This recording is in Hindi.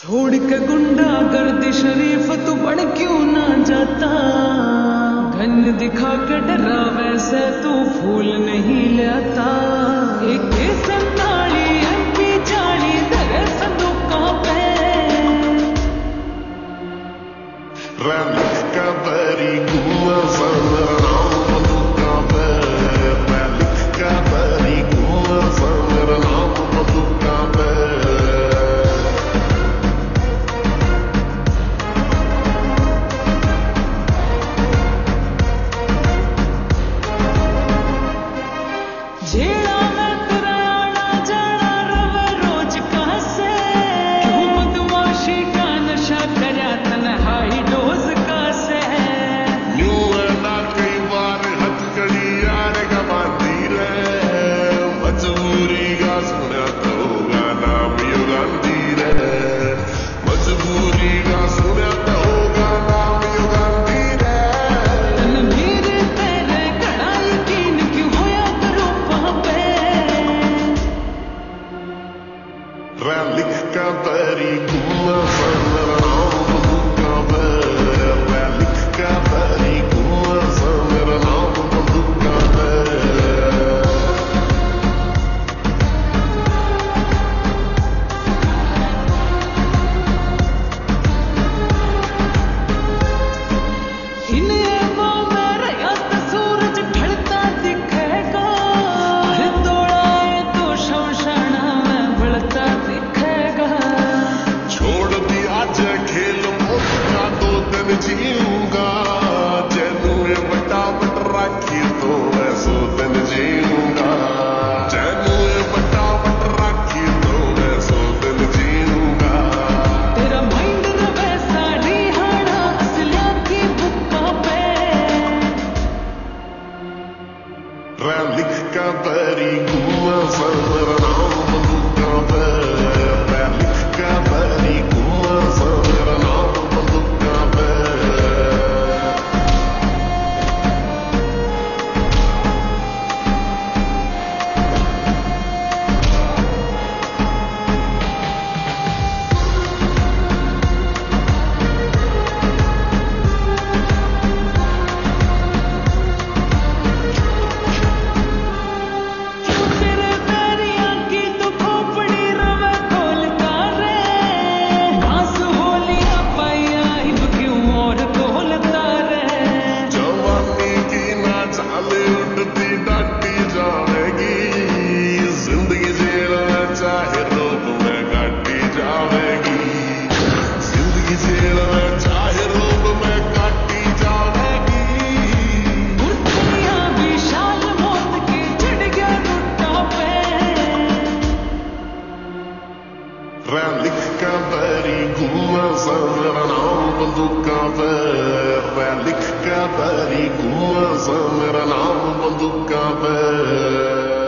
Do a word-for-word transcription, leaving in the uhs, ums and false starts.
छोड़ के गुंडा गर्द शरीफ तू बड़ क्यों ना जाता। धन दिखा के डरा वैसे तू फूल नहीं लाता। एक संताली एमपी जाली तेरे संदूकों पे रैली का बरी गुआ समरा बंदूकों पे। रैली का बरी गुआ समरा बंदूकों पे। झेड़ा में तेरा आना जाना रवे रोज कहाँ से। क्यों बदमाशी का नशा करा तन्हाई डोज का से। यूं है ना कई बार हथकड़ी यार का बांधी रे। मजबूरी का सुना तो गाना भी गांधी रे। मजबूरी का सुना तो गाना भी गांधी रे। तनवीर तेरे कड़ा यकीन क्यों होया करो वहाँ पे। रैली का बरी गुआ समरा बंदूकों पे। रैली का बरी गुआ समरा बंदूकों पे। इन्हें वो मेरा याद सूरज ढलता दिखेगा। हर तोड़ाए तो शमशाना में बढ़ता दिखेगा। छोड़ दिया जे खेल मौत का दो दिन जीऊंगा। जैनू में बटा बट राखी तो ऐसो दिन जीऊंगा। जैनू में बटा बट राखी तो ऐसो दिन जीऊंगा। तेरा माइंड रवे साड़ी हाड़ा असलिया की बुक्का पे। रैली का बरी गुआ समरा बंदूकों पे। रैली का बरी गुआ समरा बंदूकों पे। क्यों तेरे पैरियां की तो खोपड़ी रवे खोलता रे। बांस होलिया पाइया हिब क्यों और खोलता रे। जवानी की ना चाले उठती डाटी जाएगी। जिंदगी जीना चाहे रूप में काटी जाएगी। जिंदगी जीना चाहे रूप में काटी जाएगी। बुर्तियां विशाल मौत की चढ़ गया रुट्टा पे। रैली का बरी गुआ समरा बंदूकों पे। रैली का बरी गुआ समरा बंदूकों पे।